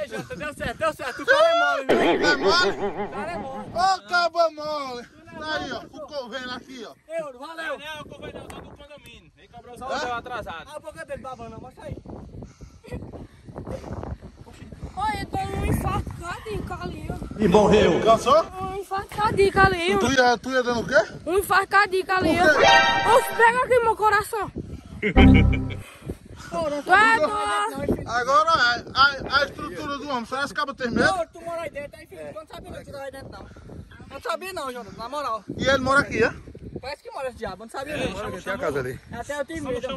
Ei, Jota, deu certo. O cara é mole, viu? É mole? O cara é mole. Ô, caba mole. Tá aí, ó. O coveiro aqui, ó. Euro, valeu. Não, o convênio não, só do condomínio. Ele cobrou só o seu atrasado. Ah, a boca dele babando, não. Mostra aí. Olha, eu tô num infarto cardíaco ali, ó. E morreu. Cansou? Um infarto cardíaco ali, ó. Tu ia dando o quê? Um infarto cardíaco ali, ó. Por quê? Oxe, pega aqui meu coração. Agora, a estrutura do homem, será que acaba ter medo? Não, tu mora aí dentro, aí filho. Tu não sabia não que tu aí dentro, não. Não sabia não, Jota, na moral. E ele mora aqui, é? Parece que mora esse diabo, eu não sabia não. Tem a casa ali. Até eu tenho medo.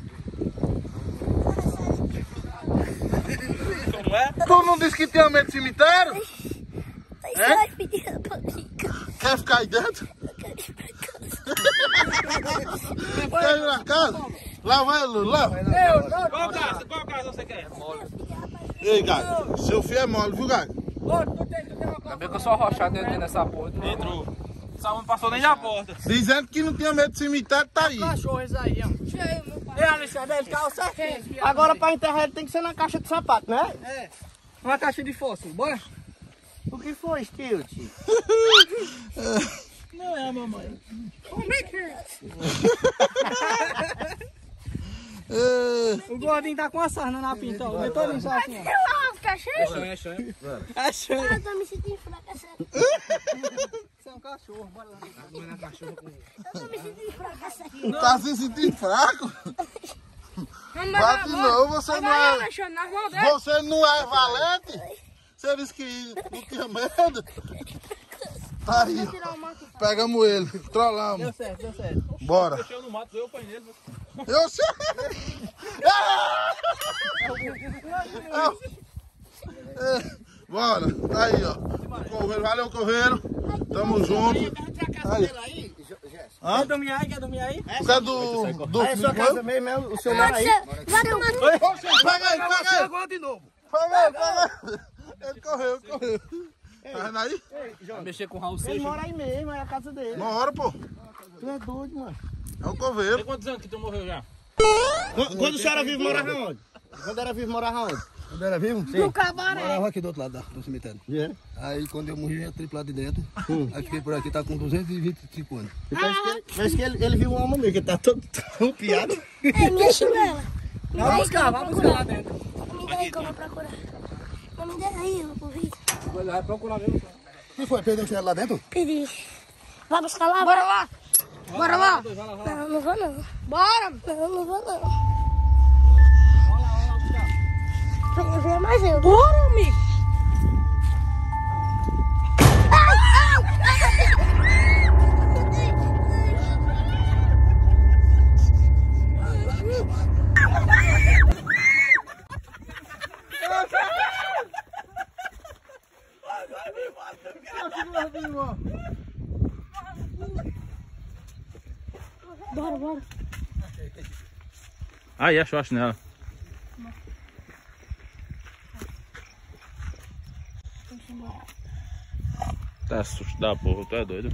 Como é? Tu não disse que tinha medo de cemitério? Sai, filha, pra Quer ficar aí dentro? Quer ir na casa? Lá vai, Lula. Qual casa você quer? Ei, Gago, seu filho é mole, viu, Gago? Tu tem uma coisa. Também que eu sou arrochado dentro nessa porta. Entrou. Só não passou nem da porta. Dizendo que não tinha medo de cemitério, tá aí. Cachorro esse aí, ó. cheio, meu pai. Ei, Alexandre, ele caiu certinho. Agora pra enterrar ele tem que ser na caixa de sapato, né? É. Uma caixa de fósforo, bora? O que foi, Stilt? Não é, mamãe. Como é que é? O gordinho tá com a sarna na pinta, ó. Eu tô ali só assim, ó. Sei lá, fica cheio. É chanho. É cheio. Ah, eu tô me sentindo fraca, sério. Você é um cachorro, bora lá. Eu tô me sentindo fraca, sério. Tá se sentindo fraco? Vai de novo, você não é... Você não é valente? Você disse que não tinha medo? Tá aí, ó. Pegamos ele, trollamos. Deu certo. Bora. Deixou no mato, eu ponho nele. Eu sei. Bora, tá aí, ó. Coveiro, valeu, Coveiro. Tamo junto. Aí. Quer dormir aí? Você é do É sua casa mesmo, é o seu lar aí? Vai tomar no Pega aí. Agora de novo. Pega aí. Ele correu. Tá vendo aí? Vai mexer com o Raul Ele Seixas. mora aí mesmo, é a casa dele. Uma hora, pô. Tu é doido, mano. É o Coveiro. Tem quantos anos que tu morreu já? Quando o senhor era vivo, morava onde? Quando era vivo, morava onde? Quando era vivo? no cabaré. Morava aqui do outro lado do cemitério. É. Aí quando eu morri, eu ia triplar de dentro. Aí fiquei por aqui, tá com 225 anos. Parece que ele viu uma mulher que tá todo piado. É minha chinela. Vai buscar lá dentro. Me dá aí que eu vou procurar. Me dá aí, eu vou vir. Vai procurar mesmo. Quem foi? Perdeu o chinelo lá dentro? Pedi. Vai buscar lá? Bora lá. Bora lá. Não, não vou não. Bora. Não vou não. Vem mais eu. Bora, amigo. Bora. Aí, achou a chinela. Tá assustado, porra, tu é doido.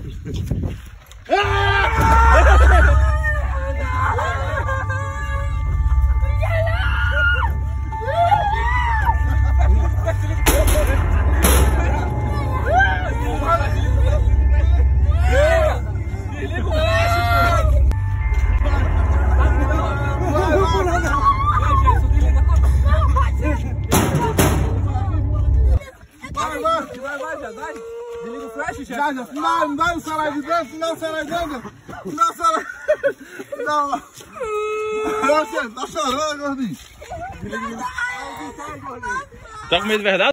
Vai. Desliga o flash, já. Não dá o salário de dentro, não salário de dentro. Não salário. Não. Você tá chorando, gordinho. Tá com medo de verdade?